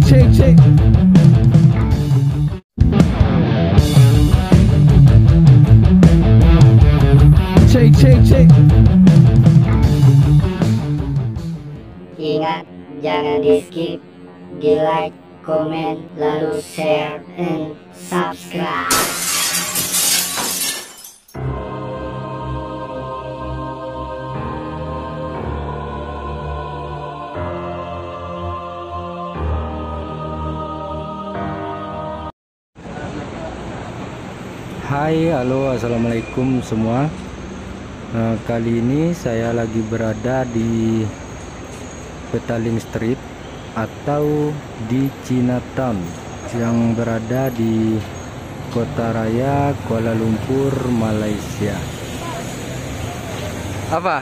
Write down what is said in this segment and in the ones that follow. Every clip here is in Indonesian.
cek. Cek. Ingat, jangan di skip, di like, komen, lalu share and subscribe. Hai, halo, assalamualaikum semua. Kali ini saya lagi berada di Petaling Street atau di Chinatown yang berada di Kota Raya Kuala Lumpur, Malaysia. Apa?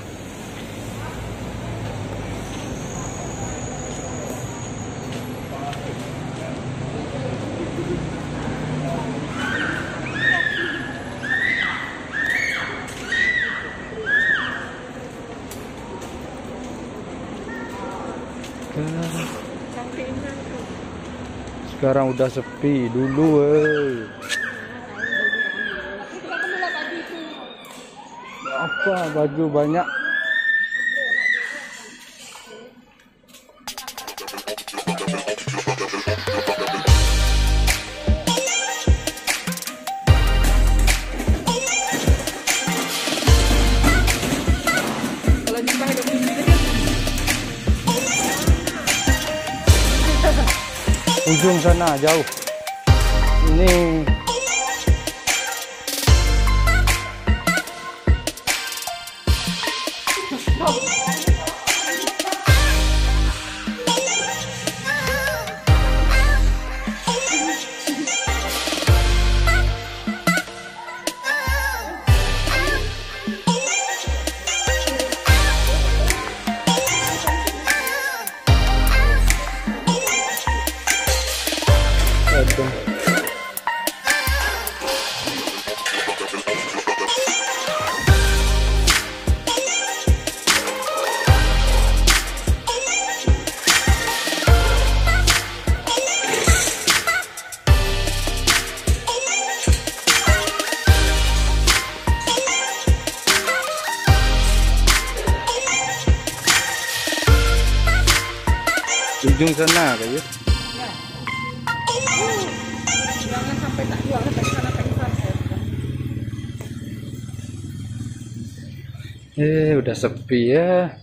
Sekarang udah sepi, dulu apa baju banyak. Ujung sana jauh. Ini ujung sana kayak. Jangan sampai tak jual sampai sana Udah sepi ya.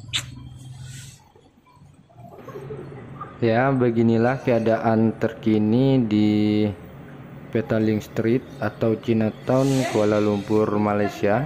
Ya, beginilah keadaan terkini di Petaling Street atau Chinatown, Kuala Lumpur, Malaysia.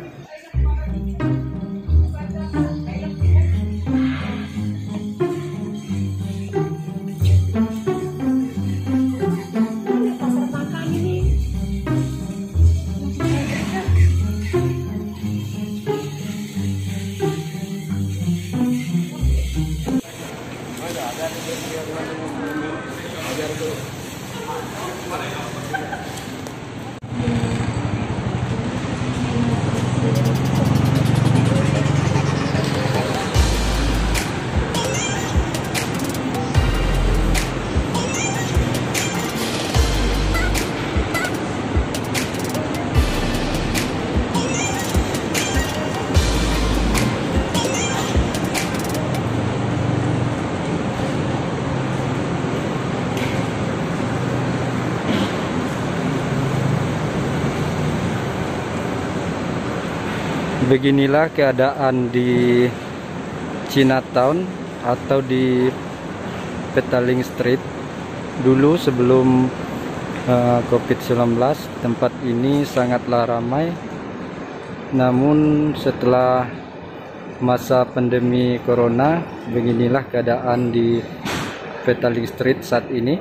Beginilah keadaan di Chinatown atau di Petaling Street. Dulu sebelum COVID-19 tempat ini sangatlah ramai. Namun setelah masa pandemi corona, beginilah keadaan di Petaling Street saat ini.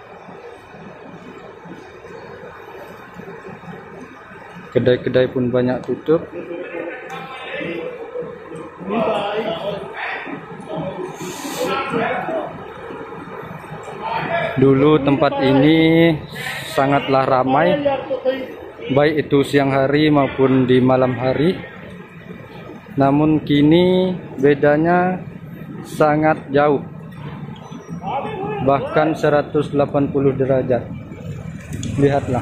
Kedai-kedai pun banyak tutup. Dulu tempat ini sangatlah ramai, baik itu siang hari maupun di malam hari. Namun kini bedanya sangat jauh. bahkan 180 derajat. Lihatlah.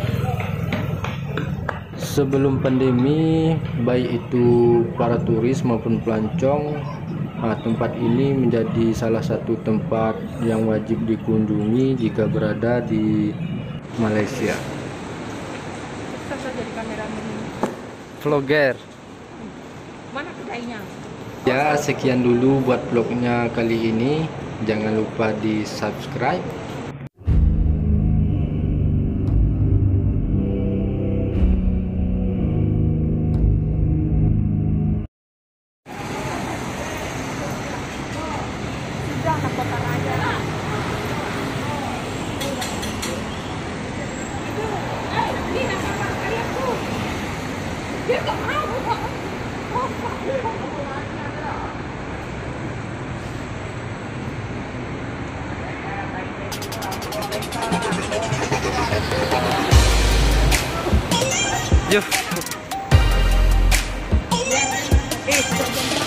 Sebelum pandemi, baik itu para turis maupun pelancong, tempat ini menjadi salah satu tempat yang wajib dikunjungi jika berada di Malaysia. Sukses jadi kameramen. Vlogger. Mana kedainya? Ya, sekian dulu buat vlognya kali ini. Jangan lupa di subscribe. Sudah anak kota raja. Ini nama ayahku. Dia tak mau. Yuk. Sudah jam